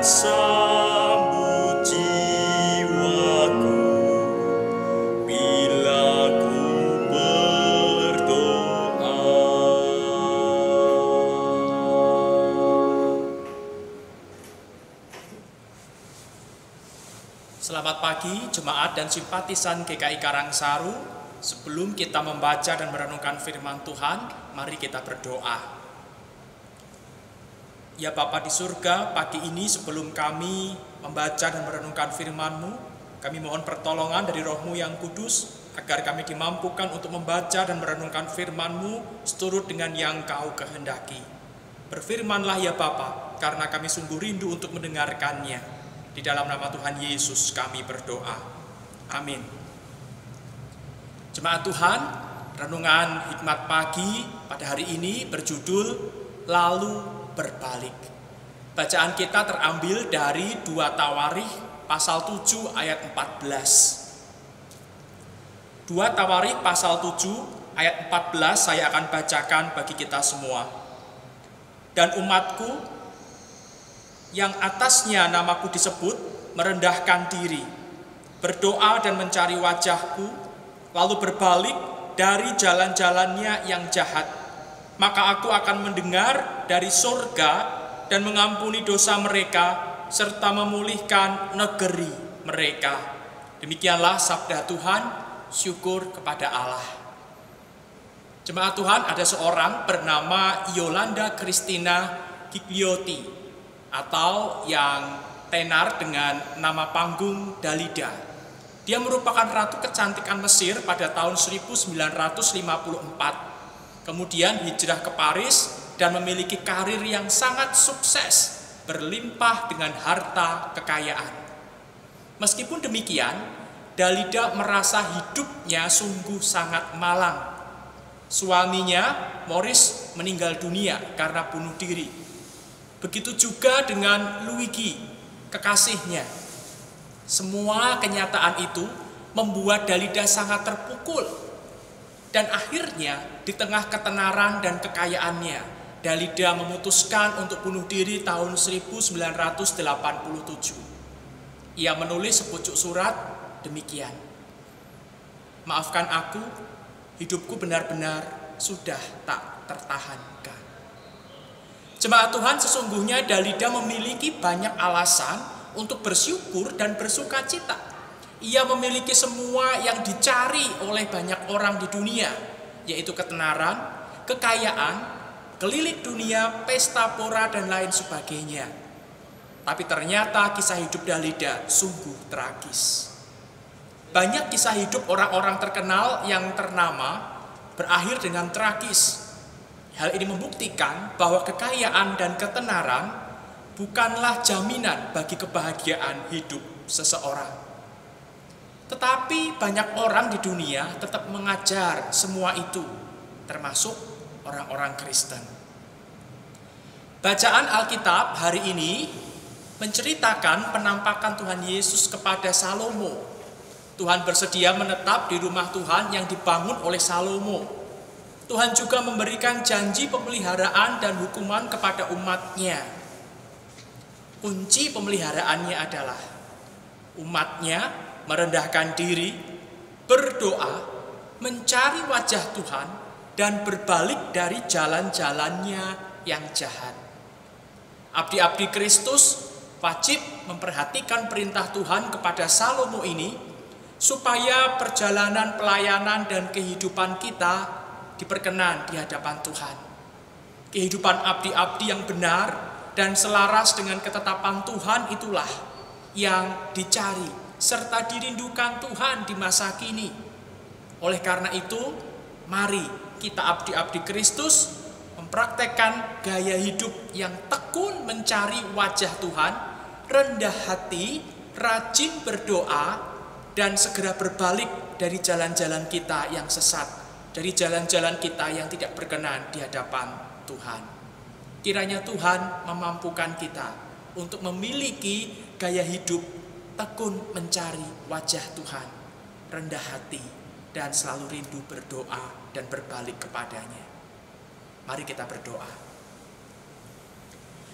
sambut jiwaku bila ku berdoa. Selamat pagi jemaat dan simpatisan GKI Karangsaru. Sebelum kita membaca dan merenungkan firman Tuhan, mari kita berdoa. Ya Bapa di surga, pagi ini sebelum kami membaca dan merenungkan firman-Mu, kami mohon pertolongan dari Roh-Mu yang kudus, agar kami dimampukan untuk membaca dan merenungkan firman-Mu seturut dengan yang Kau kehendaki. Berfirmanlah ya Bapa, karena kami sungguh rindu untuk mendengarkannya. Di dalam nama Tuhan Yesus kami berdoa. Amin. Jemaat Tuhan, renungan hikmat pagi pada hari ini berjudul Lalu Berbalik. Bacaan kita terambil dari 2 Tawarikh pasal 7 ayat 14. 2 Tawarikh pasal 7 ayat 14 saya akan bacakan bagi kita semua. Dan umatku yang atasnya namaku disebut merendahkan diri, berdoa dan mencari wajahku, lalu berbalik dari jalan-jalannya yang jahat, maka aku akan mendengar dari surga dan mengampuni dosa mereka serta memulihkan negeri mereka. Demikianlah sabda Tuhan, syukur kepada Allah. Jemaat Tuhan, ada seorang bernama Yolanda Christina Gigliotti atau yang tenar dengan nama panggung Dalida. Dia merupakan ratu kecantikan Mesir pada tahun 1954. Kemudian hijrah ke Paris dan memiliki karir yang sangat sukses, berlimpah dengan harta kekayaan. Meskipun demikian, Dalida merasa hidupnya sungguh sangat malang. Suaminya, Maurice, meninggal dunia karena bunuh diri. Begitu juga dengan Luigi, kekasihnya. Semua kenyataan itu membuat Dalida sangat terpukul. Dan akhirnya di tengah ketenaran dan kekayaannya, Dalida memutuskan untuk bunuh diri tahun 1987. Ia menulis sepucuk surat demikian. Maafkan aku, hidupku benar-benar sudah tak tertahankan. Jemaat Tuhan, sesungguhnya Dalida memiliki banyak alasan untuk bersyukur dan bersuka cita. Ia memiliki semua yang dicari oleh banyak orang di dunia, yaitu ketenaran, kekayaan, keliling dunia, pesta pora, dan lain sebagainya. Tapi ternyata kisah hidup Dalida sungguh tragis. Banyak kisah hidup orang-orang terkenal yang ternama berakhir dengan tragis. Hal ini membuktikan bahwa kekayaan dan ketenaran bukanlah jaminan bagi kebahagiaan hidup seseorang. Tetapi banyak orang di dunia tetap mengajar semua itu, termasuk orang-orang Kristen. Bacaan Alkitab hari ini menceritakan penampakan Tuhan Yesus kepada Salomo. Tuhan bersedia menetap di rumah Tuhan yang dibangun oleh Salomo. Tuhan juga memberikan janji pemeliharaan dan hukuman kepada umatnya. Kunci pemeliharaannya adalah umatnya merendahkan diri, berdoa, mencari wajah Tuhan, dan berbalik dari jalan-jalannya yang jahat. Abdi-abdi Kristus wajib memperhatikan perintah Tuhan kepada Salomo ini, supaya perjalanan pelayanan dan kehidupan kita diperkenan di hadapan Tuhan. Kehidupan abdi-abdi yang benar dan selaras dengan ketetapan Tuhan itulah yang dicari serta dirindukan Tuhan di masa kini. Oleh karena itu, mari kita abdi-abdi Kristus mempraktekkan gaya hidup yang tekun mencari wajah Tuhan, rendah hati, rajin berdoa, dan segera berbalik dari jalan-jalan kita yang sesat, dari jalan-jalan kita yang tidak berkenan di hadapan Tuhan. Kiranya Tuhan memampukan kita untuk memiliki gaya hidup tekun mencari wajah Tuhan, rendah hati, dan selalu rindu berdoa dan berbalik kepadanya. Mari kita berdoa.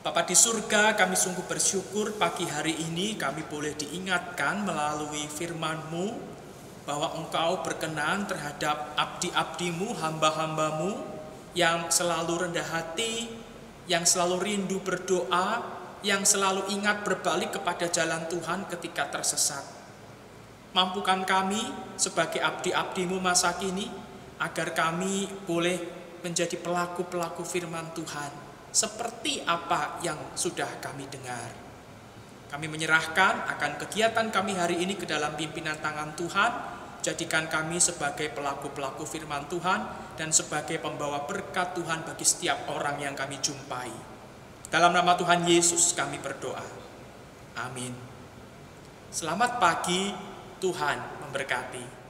Bapa di surga, kami sungguh bersyukur pagi hari ini kami boleh diingatkan melalui firman-Mu bahwa Engkau berkenan terhadap abdi-abdimu, hamba-hambamu yang selalu rendah hati, yang selalu rindu berdoa, yang selalu ingat berbalik kepada jalan Tuhan ketika tersesat. Mampukan kami sebagai abdi-abdimu masa kini, agar kami boleh menjadi pelaku-pelaku firman Tuhan, seperti apa yang sudah kami dengar. Kami menyerahkan akan kegiatan kami hari ini ke dalam pimpinan tangan Tuhan. Jadikan kami sebagai pelaku-pelaku firman Tuhan dan sebagai pembawa berkat Tuhan bagi setiap orang yang kami jumpai. Dalam nama Tuhan Yesus kami berdoa. Amin. Selamat pagi, Tuhan memberkati.